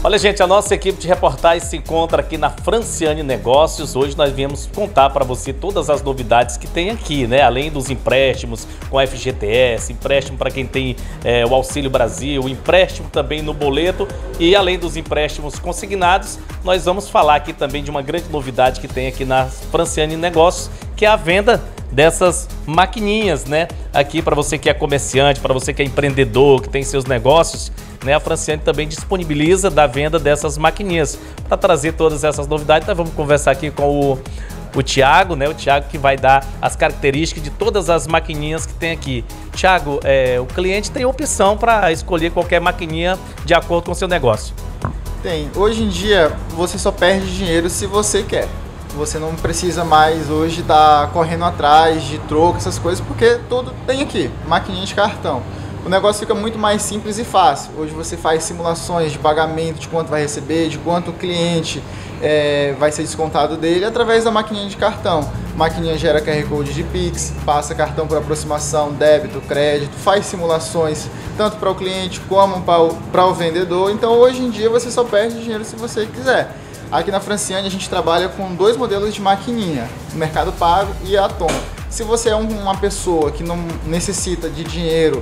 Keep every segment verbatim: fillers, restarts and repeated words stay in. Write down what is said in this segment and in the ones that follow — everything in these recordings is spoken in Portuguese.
Olha, gente, a nossa equipe de reportagem se encontra aqui na Franciane Negócios. Hoje nós viemos contar para você todas as novidades que tem aqui, né? Além dos empréstimos com a F G T S, empréstimo para quem tem é, o Auxílio Brasil, empréstimo também no boleto e além dos empréstimos consignados, nós vamos falar aqui também de uma grande novidade que tem aqui na Franciane Negócios, que é a venda dessas maquininhas, né? Aqui para você que é comerciante, para você que é empreendedor, que tem seus negócios, né? A Franciane também disponibiliza da venda dessas maquininhas. Para trazer todas essas novidades, nós vamos conversar aqui com o, o Thiago, né? O Thiago que vai dar as características de todas as maquininhas que tem aqui. Thiago, é, o cliente tem opção para escolher qualquer maquininha de acordo com o seu negócio. Tem. Hoje em dia, você só perde dinheiro se você quer. Você não precisa mais hoje estar correndo atrás de troco, essas coisas, porque tudo tem aqui, maquininha de cartão. O negócio fica muito mais simples e fácil. Hoje você faz simulações de pagamento, de quanto vai receber, de quanto o cliente é, vai ser descontado dele através da maquininha de cartão. A maquininha gera Q R Code de Pix, passa cartão por aproximação, débito, crédito, faz simulações tanto para o cliente como para o, para o vendedor. Então hoje em dia você só perde dinheiro se você quiser. Aqui na Franciane a gente trabalha com dois modelos de maquininha, o Mercado Pago e a Tom. Se você é um, uma pessoa que não necessita de dinheiro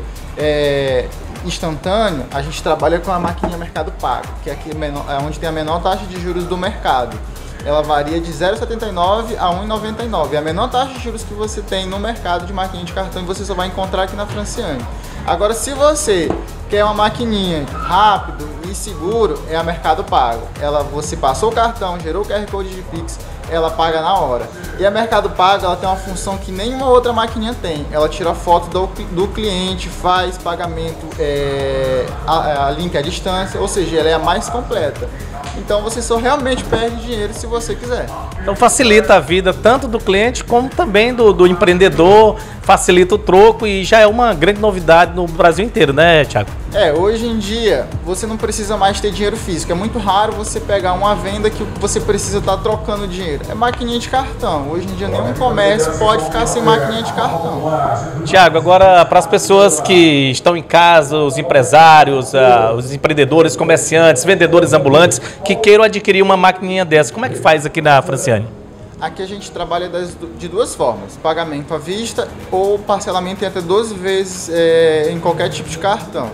é, instantâneo, a gente trabalha com a maquininha Mercado Pago, que é, aqui é onde tem a menor taxa de juros do mercado. Ela varia de zero vírgula setenta e nove a um vírgula noventa e nove. É a menor taxa de juros que você tem no mercado de maquininha de cartão e você só vai encontrar aqui na Franciane. Agora, se você quer uma maquininha rápido e seguro, é a Mercado Pago. Ela, você passou o cartão, gerou o Q R Code de Pix, ela paga na hora. E a Mercado Pago, ela tem uma função que nenhuma outra maquininha tem. Ela tira foto do, do cliente, faz pagamento é, a, a link à distância, ou seja, ela é a mais completa. Então você só realmente perde dinheiro se você quiser. Então facilita a vida tanto do cliente como também do, do empreendedor, facilita o troco e já é uma grande novidade no Brasil inteiro, né, Thiago? É, hoje em dia você não precisa mais ter dinheiro físico. É muito raro você pegar uma venda que você precisa estar trocando dinheiro. É maquininha de cartão. Hoje em dia nenhum comércio pode ficar sem maquininha de cartão. Thiago, agora para as pessoas que estão em casa, os empresários, uh, os empreendedores, comerciantes, vendedores ambulantes, que queiram adquirir uma maquininha dessa, como é que faz aqui na Franciane? Aqui a gente trabalha das, de duas formas, pagamento à vista ou parcelamento em até doze vezes é, em qualquer tipo de cartão.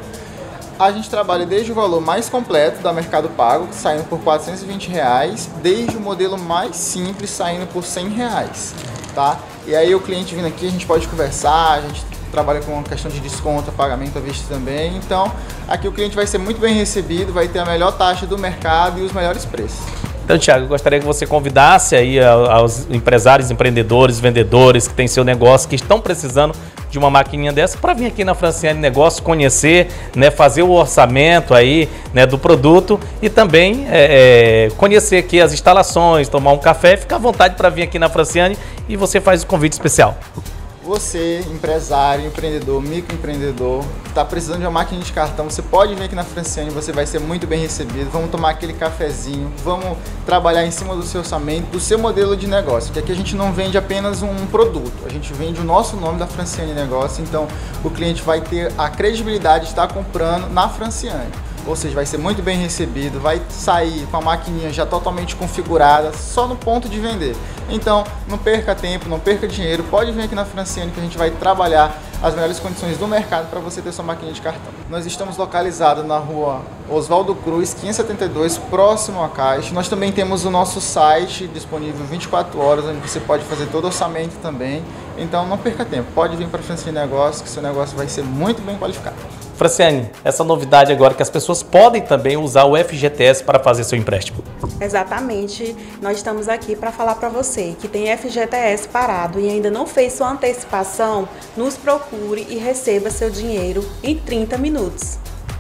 A gente trabalha desde o valor mais completo da Mercado Pago, saindo por quatrocentos e vinte reais, desde o modelo mais simples, saindo por cem reais, tá? E aí o cliente vindo aqui, a gente pode conversar, a gente trabalha com uma questão de desconto, pagamento à vista também. Então, aqui o cliente vai ser muito bem recebido, vai ter a melhor taxa do mercado e os melhores preços. Então, Thiago, eu gostaria que você convidasse aí aos empresários, empreendedores, vendedores que têm seu negócio, que estão precisando de uma maquininha dessa, para vir aqui na Franciane Negócios, conhecer, né, fazer o orçamento aí, né, do produto e também é, é, conhecer aqui as instalações, tomar um café. Fica à vontade para vir aqui na Franciane e você faz o convite especial. Você, empresário, empreendedor, microempreendedor, está precisando de uma máquina de cartão, você pode vir aqui na Franciane, você vai ser muito bem recebido. Vamos tomar aquele cafezinho, vamos trabalhar em cima do seu orçamento, do seu modelo de negócio, que aqui a gente não vende apenas um produto, a gente vende o nosso nome da Franciane Negócio, então o cliente vai ter a credibilidade de estar comprando na Franciane. Ou seja, vai ser muito bem recebido, vai sair com a maquininha já totalmente configurada, só no ponto de vender. Então, não perca tempo, não perca dinheiro, pode vir aqui na Franciane que a gente vai trabalhar as melhores condições do mercado para você ter sua maquininha de cartão. Nós estamos localizados na rua Oswaldo Cruz, quinhentos e setenta e dois, próximo à Caixa. Nós também temos o nosso site disponível vinte e quatro horas, onde você pode fazer todo o orçamento também. Então, não perca tempo, pode vir para a Franciane Negócios, que seu negócio vai ser muito bem qualificado. Franciane, essa novidade agora que as pessoas podem também usar o F G T S para fazer seu empréstimo. Exatamente, nós estamos aqui para falar para você que tem F G T S parado e ainda não fez sua antecipação, nos procure e receba seu dinheiro em trinta minutos.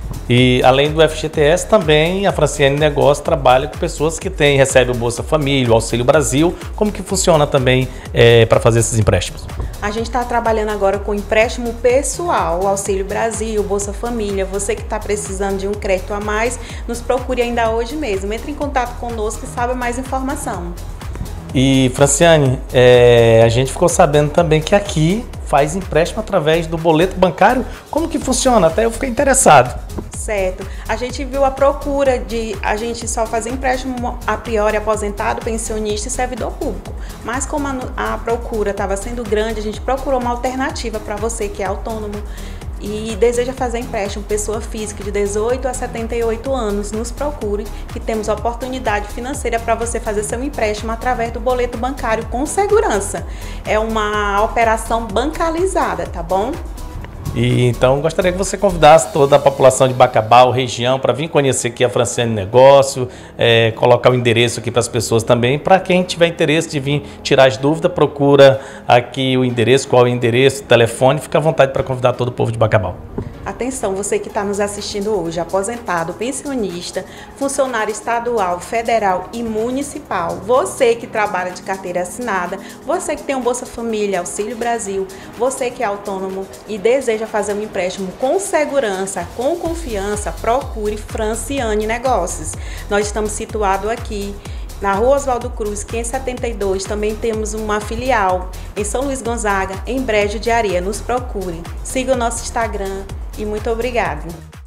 E além do F G T S, também a Franciane Negócios trabalha com pessoas que têm, recebem o Bolsa Família, o Auxílio Brasil. Como que funciona também é, para fazer esses empréstimos? A gente está trabalhando agora com empréstimo pessoal, o Auxílio Brasil, Bolsa Família. Você que está precisando de um crédito a mais, nos procure ainda hoje mesmo. Entre em contato conosco e saiba mais informação. E, Franciane, é, a gente ficou sabendo também que aqui faz empréstimo através do boleto bancário. Como que funciona? Até eu fiquei interessado. Certo. A gente viu a procura de a gente só fazer empréstimo a priori aposentado, pensionista e servidor público. Mas como a, a procura estava sendo grande, a gente procurou uma alternativa para você que é autônomo e deseja fazer empréstimo, pessoa física de dezoito a setenta e oito anos, nos procure, que temos oportunidade financeira para você fazer seu empréstimo através do boleto bancário com segurança. É uma operação bancalizada, tá bom? E então gostaria que você convidasse toda a população de Bacabal, região, para vir conhecer aqui a Franciane Negócio, é, colocar o endereço aqui para as pessoas também. Para quem tiver interesse de vir tirar as dúvidas, procura aqui o endereço, qual é o endereço, telefone, fica à vontade para convidar todo o povo de Bacabal. Atenção, você que está nos assistindo hoje, aposentado, pensionista, funcionário estadual, federal e municipal, você que trabalha de carteira assinada, você que tem um Bolsa Família, Auxílio Brasil, você que é autônomo e deseja fazer um empréstimo com segurança, com confiança, procure Franciane Negócios. Nós estamos situados aqui na Rua Oswaldo Cruz, quinhentos e setenta e dois, também temos uma filial em São Luís Gonzaga, em Brejo de Areia. Nos procure, siga o nosso Instagram e muito obrigada.